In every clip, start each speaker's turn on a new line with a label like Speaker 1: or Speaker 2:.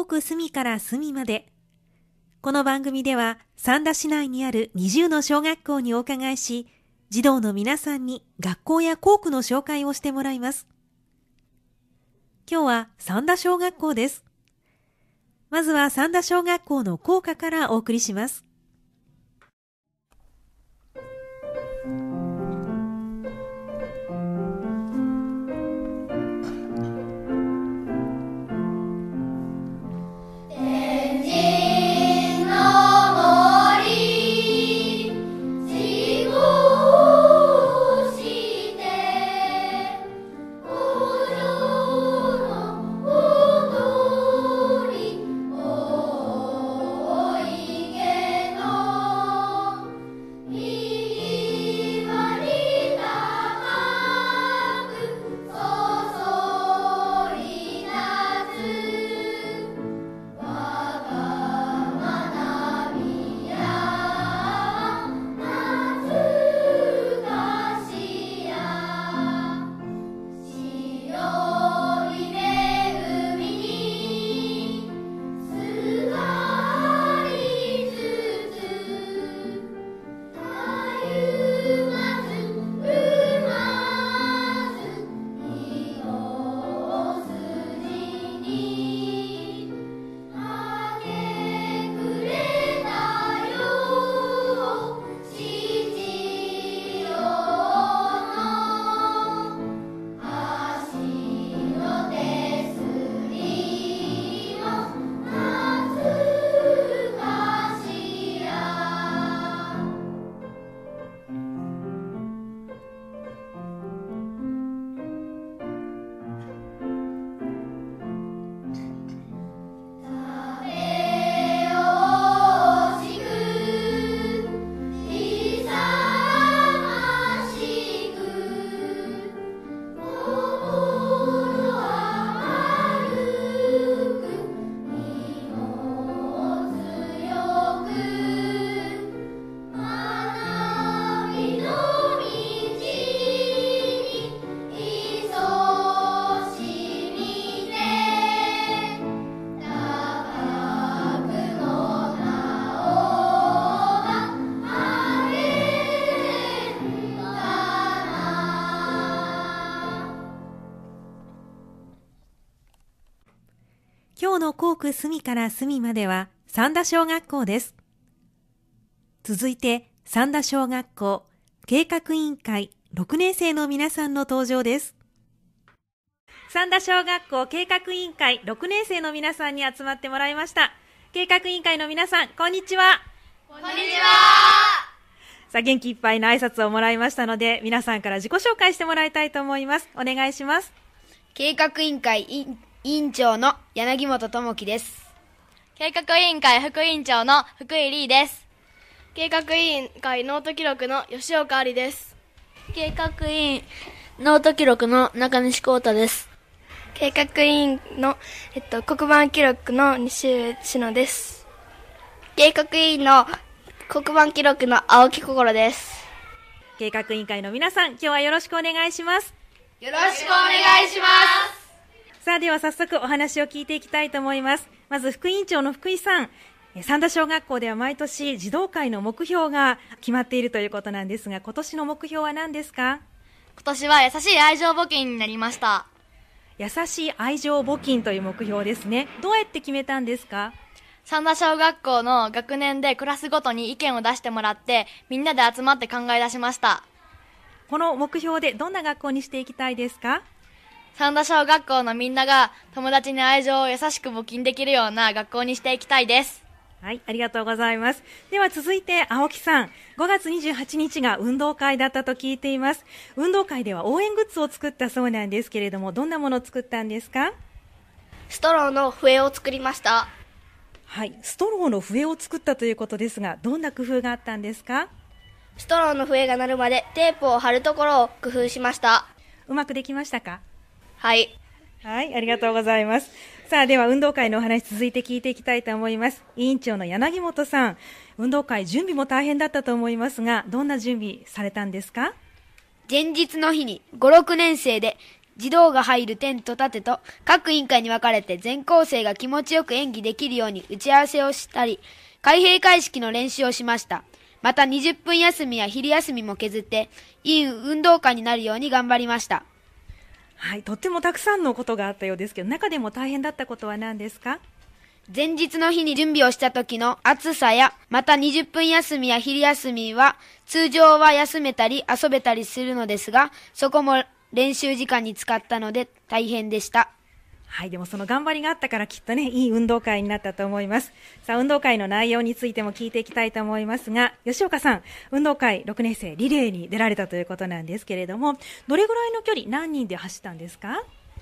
Speaker 1: 校区隅から隅まで。この番組では三田市内にある20の小学校にお伺いし、児童の皆さんに学校や校区の紹介をしてもらいます。今日は三田小学校です。まずは三田小学校の校歌からお送りします。今日の校区隅から隅までは三田小学校です。続いて三田小学校計画委員会6年生の皆さんの登場です。三田小学校計画委員会6年生の皆さんに集まってもらいました。計画委員会の皆さん、こんにちは。
Speaker 2: こんにちは。
Speaker 1: さあ、元気いっぱいの挨拶をもらいましたので、皆さんから自己紹介してもらいたいと思います。お願いします。
Speaker 2: 計画委員会委員長の柳本智樹です。
Speaker 3: 計画委員会副委員長の福井里です。
Speaker 4: 計画委員会ノート記録の吉岡有です。
Speaker 5: 計画委員ノート記録の中西光太です。
Speaker 4: 計画委員の、黒板記録の西上志乃です。
Speaker 6: 計画委員の黒板記録の青木心です。
Speaker 1: 計画委員会の皆さん、今日はよろしくお願いします。
Speaker 2: よろしくお願いします。
Speaker 1: さあ、では早速お話を聞いていきたいと思います。まず副委員長の福井さん、三田小学校では毎年児童会の目標が決まっているということなんですが、今年の目標は何ですか？
Speaker 3: 今年は優しい愛情募金になりました。
Speaker 1: 優しい愛情募金という目標ですね。どうやって決めたんですか？
Speaker 3: 三田小学校の学年でクラスごとに意見を出してもらって、みんなで集まって考え出しました。
Speaker 1: この目標でどんな学校にしていきたいですか？
Speaker 3: 三田小学校のみんなが友達に愛情を優しく募金できるような学校にしていきたいです。
Speaker 1: はい、ありがとうございます。では続いて青木さん、5月28日が運動会だったと聞いています。運動会では応援グッズを作ったそうなんですけれども、どんなものを作ったんですか？
Speaker 6: ストローの笛を作りました。
Speaker 1: はい、ストローの笛を作ったということですが、どんな工夫があったんですか？
Speaker 6: ストローの笛が鳴るまでテープを貼るところを工夫しました。
Speaker 1: うまくできましたか？
Speaker 6: はい。
Speaker 1: はい、ありがとうございます。さあ、では運動会のお話続いて聞いていきたいと思います。委員長の柳本さん、運動会準備も大変だったと思いますが、どんな準備されたんですか？
Speaker 2: 前日の日に5、6年生で児童が入るテント立てと各委員会に分かれて全校生が気持ちよく演技できるように打ち合わせをしたり、開閉会式の練習をしました。また20分休みや昼休みも削っていい運動会になるように頑張りました。
Speaker 1: はい、とってもたくさんのことがあったようですけど、中でも大変だったことは何ですか？
Speaker 2: 前日の日に準備をした時の暑さや、また20分休みや昼休みは通常は休めたり遊べたりするのですが、そこも練習時間に使ったので大変でした。
Speaker 1: はい、でもその頑張りがあったからきっとね、いい運動会になったと思います。さあ、運動会の内容についても聞いていきたいと思いますが、吉岡さん、運動会6年生リレーに出られたということなんですけれども、どれぐらいの距離、何人で走ったんですか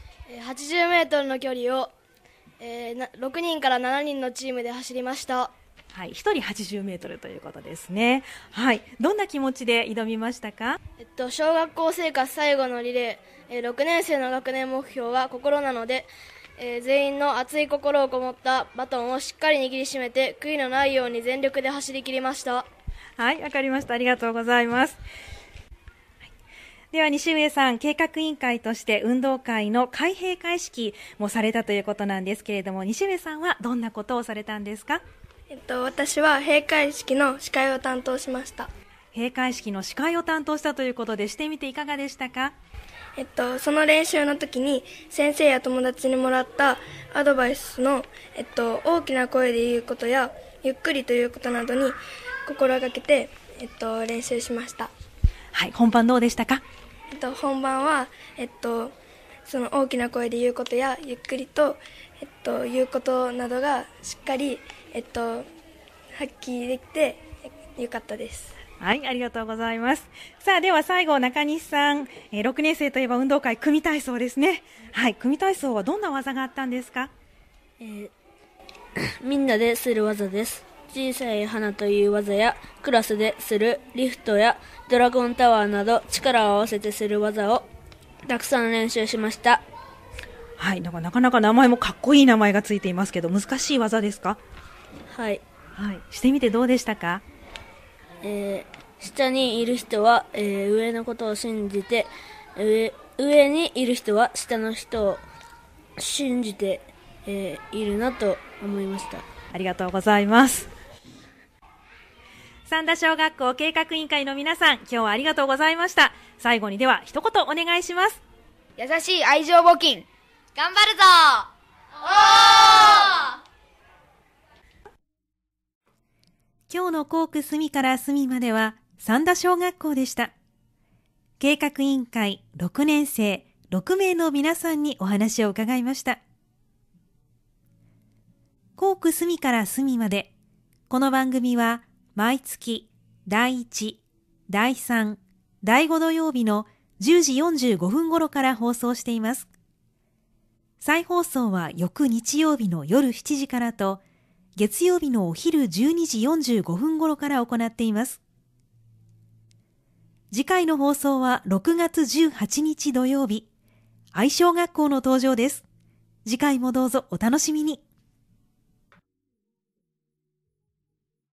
Speaker 4: 80メートルの距離を、6人から7人のチームで走りました。
Speaker 1: はい、1人80メートルということですね。はい、どんな気持ちで挑みましたか？
Speaker 4: 小学校生活最後のリレー、6年生の学年目標は心なので、全員の熱い心をこもったバトンをしっかり握りしめて悔いのないように全力で走り切りました。
Speaker 1: はい、わかりました。ありがとうございます。では西上さん、計画委員会として運動会の開閉会式もされたということなんですけれども、西上さんはどんなことをされたんですか？
Speaker 4: 私は閉会式の司会を担当しました。
Speaker 1: 閉会式の司会を担当したということで、してみていかがでしたか？
Speaker 4: その練習の時に先生や友達にもらったアドバイスの、大きな声で言うことやゆっくりということなどに心がけて、練習しました。
Speaker 1: はい、本番どうでしたか？
Speaker 4: 本番は、その大きな声で言うことやゆっくりと、言うことなどがしっかり、発揮できてよかったです。
Speaker 1: はい、ありがとうございます。さあ、では最後、中西さん、6年生といえば運動会、組体操ですね。はい、組体操はどんな技があったんですか？
Speaker 5: みんなでする技です。小さい花という技やクラスでするリフトやドラゴンタワーなど力を合わせてする技をたくさん練習しました。
Speaker 1: はい、なかなか名前もかっこいい名前がついていますけど、難しい技ですか？
Speaker 5: はい、
Speaker 1: はい、してみてどうでしたか？
Speaker 5: 下にいる人は、上のことを信じて、上にいる人は下の人を信じて、いるなと思いました。
Speaker 1: ありがとうございます。三田小学校計画委員会の皆さん、今日はありがとうございました。最後にでは一言お願いします。
Speaker 2: 優しい愛情募金。
Speaker 3: 頑張るぞ
Speaker 1: 今日の校区隅から隅までは三田小学校でした。計画委員会6年生6名の皆さんにお話を伺いました。校区隅から隅まで、この番組は毎月第1、第3、第5土曜日の10時45分頃から放送しています。再放送は翌日曜日の夜7時からと、月曜日のお昼12時45分頃から行っています。次回の放送は6月18日土曜日、愛小学校の登場です。次回もどうぞお楽しみに。